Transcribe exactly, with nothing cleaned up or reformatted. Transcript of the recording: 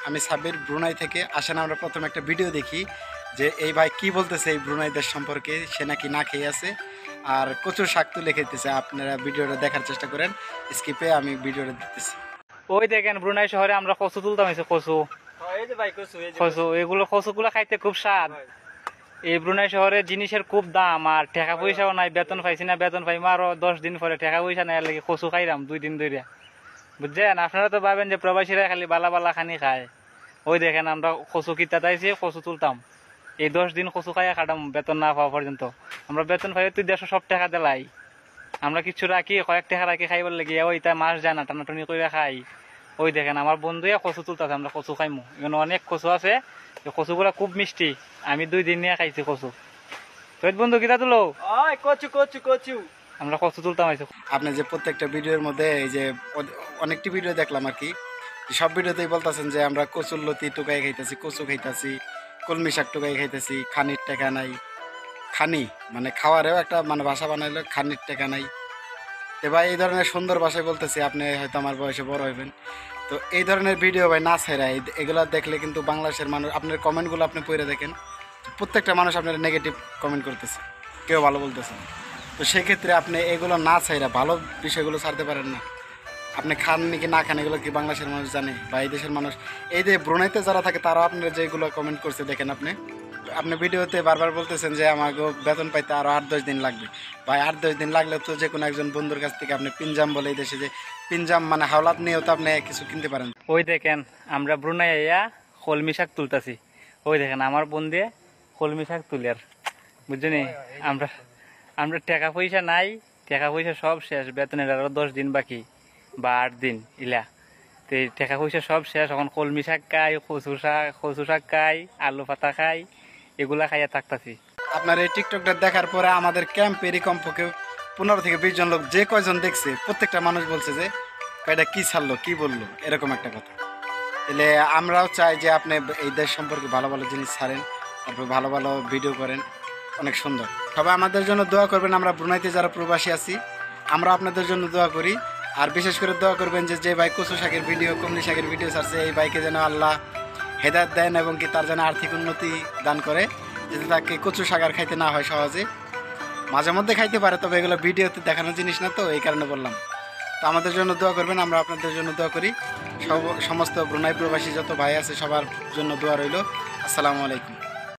আমি সাব্বির ব্রুনাই থেকে। আসেন আমরা প্রথমে একটা ভিডিও দেখি যে এই ভাই কি বলতেছে এই ব্রুনাই দেশ সম্পর্কে। সে নাকি না খেয়ে আছে আর কচুর শাক তুলে খেতেছে। আপনারা ভিডিওটা দেখার চেষ্টা করেন, স্কিপে আমি ভিডিওটা দিতেছি। ওই দেখেন ব্রুনাই শহরে আমরা কচু তুলতাম, হয়েছে কচু কচু এগুলো কচুগুলো খাইতে খুব স্বাদ। এই ব্রুনাই শহরে জিনিসের খুব দাম আর টাকা পয়সাও নাই, বেতন পাইছি না, বেতন পাইমা আরো দশ দিন পরে, টাকা পয়সা নাই লাগে কচু খাইলাম দুই দিন ধরে, বুঝছেন। আপনারা তো ভাবেন যে প্রবাসীরা খালি বালা বালা খানি খায়। ওই দেখেন আমরা কচু কিতা তাইছি, কচু তুলতাম, এই দশ দিন কচু খাইয়া খাটাম বেতন না পাওয়া পর্যন্ত। আমরা বেতন পাই তুই দেড়শো সব টাকা দিলাই, আমরা কিছু রাখি কয়েক টাকা রাখি খাইবার লাগি, ওই তাই মাছ যায় না টানাটুনি করে খাই। ওই দেখেন আমার বন্ধুয়ে কচু তুলতেছে, আমরা কচু খাইমু। এখানে অনেক কচু আছে, কচুগুলা খুব মিষ্টি, আমি দুই দিন নিয়ে খাইছি কচু। তো বন্ধু কিতা তুলো কচু কচু কচু আমরা কচু তুলতাম আইছি। আপনি যে প্রত্যেকটা ভিডিওর মধ্যে এই যে অনেকটি ভিডিও দেখলাম আর কি, সব ভিডিওতেই বলতেছেন যে আমরা কচুর লতি টুকাই খাইতেছি, কচু খাইতেছি, কলমি শাক টুকাই খাইতেছি, খানির টাকা নাই। খানি মানে খাওয়ারেও একটা মানে ভাষা বানাইলে খানির টাকা নাই। তো ভাই এই ধরনের সুন্দর ভাষায় বলতেছি, আপনি হয়তো আমার বয়সে বড় হইবেন, তো এই ধরনের ভিডিও ভাই না ছেড়া এগুলো দেখলে কিন্তু বাংলাদেশের মানুষ, আপনার কমেন্টগুলো আপনি পড়ে দেখেন, প্রত্যেকটা মানুষ আপনার নেগেটিভ কমেন্ট করতেছে, কেউ ভালো বলতেছে। তো সেক্ষেত্রে আপনি এগুলো না ছাইরা ভালো বিষয়গুলো ছাড়তে পারেন না। আপনি খান নাকি না খান এগুলো কি বাংলাদেশের মানুষ জানে বা এই দেশের মানুষ? এই যে ব্রুনাইতে যারা থাকে তারাও আপনারা যেগুলো কমেন্ট করছে দেখেন। আপনি আপনি ভিডিওতে বারবার বলতেছেন যে আমাকে বেতন পাইতে আরও আট দশ দিন লাগবে। ভাই আট দশ দিন লাগলে তো যে কোনো একজন বন্ধুর কাছ থেকে আপনি পিনজাম বলে এই দেশে যে পিনজাম মানে হাওলাত নিয়েও তো আপনি কিছু কিনতে পারেন। ওই দেখেন আমরা ব্রুনাই আইয়া কলমি শাক তুলতাছি। ওই দেখেন আমার বোন দিয়ে কলমি শাক তুলের, বুঝছেন। আমরা আমরা টাকা পয়সা নাই, টাকা পয়সা সব শেষ, বেতনের আরো দশ দিন বাকি বা আট দিন ইলা। তো টাকা পয়সা সব শেষ, এখন কলমি শাক খাই, কচু শাক কচু শাক খাই, আলু পাতা খাই, এগুলা খাইয়া থাকতাছি। আপনার এই টিকটকটা দেখার পরে আমাদের ক্যাম্পেরই কমপক্ষে পনেরো থেকে বিশ জন লোক যে কয়জন দেখছে প্রত্যেকটা মানুষ বলছে যে এটা কি ছাড়লো কি বললো এরকম একটা কথা। তাহলে আমরাও চাই যে আপনি এই দেশ সম্পর্কে ভালো ভালো জিনিস ছাড়েন, তারপর ভালো ভালো ভিডিও করেন, অনেক সুন্দর। সবাই আমাদের জন্য দোয়া করবেন, আমরা ব্রুনাইতে যারা প্রবাসী আছি আমরা আপনাদের জন্য দোয়া করি। আর বিশেষ করে দোয়া করবেন যে যে ভাই কচু শাকের ভিডিও কমলি শাকের ভিডিও ছাড়ছে এই ভাইকে যেন আল্লাহ হেদায়েত দেন এবং কি তার যেন আর্থিক উন্নতি দান করে, যাতে তাকে কচু শাক আর খাইতে না হয় সহজে। মাঝে মধ্যে খাইতে পারে, তবে এগুলো ভিডিওতে দেখানোর জিনিস না, তো এই কারণে বললাম। তো আমাদের জন্য দোয়া করবেন, আমরা আপনাদের জন্য দোয়া করি। সব সমস্ত ব্রুনাই প্রবাসী যত ভাই আছে সবার জন্য দোয়া রইল। আসসালামু আলাইকুম।